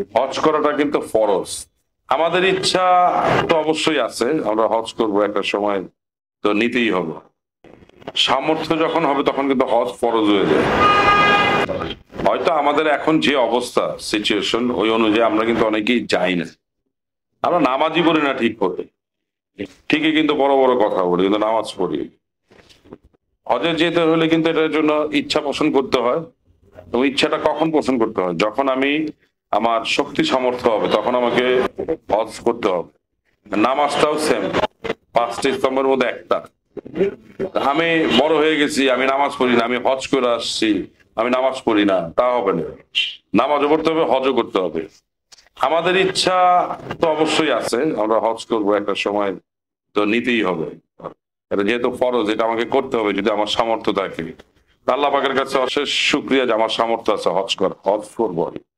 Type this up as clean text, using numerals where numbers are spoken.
হজ করাটা কিন্তু ফরজ। আমাদের ইচ্ছা তো অবশ্যই আছে, আমরা হজ করব একটা সময়, তো নিতেই হবে। সামর্থ্য যখন হবে তখন কিন্তু হজ ফরজ হয়ে যায়। হয়তো আমাদের এখন যে অবস্থা সিচুয়েশন ওই অনুযায়ী আমরা কিন্তু অনেকেই যাই না, আমরা নামাজই পড়ি না ঠিক করে, ঠিকই কিন্তু বড় বড় কথা বলি কিন্তু নামাজ পড়ি। হজে যেতে হলে কিন্তু এটার জন্য ইচ্ছা পোষণ করতে হয়, এবং ইচ্ছাটা কখন পোষণ করতে হয়, যখন আমি আমার শক্তি সামর্থ্য হবে তখন আমাকে হজ করতে হবে। নামাজটাও সেম, 5টি স্তম্ভের মধ্যে একটা। আমি বড় হয়ে গেছি, আমি নামাজ পড়ি না, আমি হজ করে আসছি, আমি নামাজ পড়ি না, তা হবে না। নামাজও পড়তে হবে, হজও করতে হবে। আমাদের ইচ্ছা তো অবশ্যই আছে, আমরা হজ করব একটা সময়, তো নিতেই হবে। এটা যেহেতু ফরজ, এটা আমাকে করতে হবে যদি আমার সামর্থ্য থাকে। আল্লাহ পাকের কাছে অশেষ শুকরিয়া যে আমার সামর্থ্য আছে হজ করবো।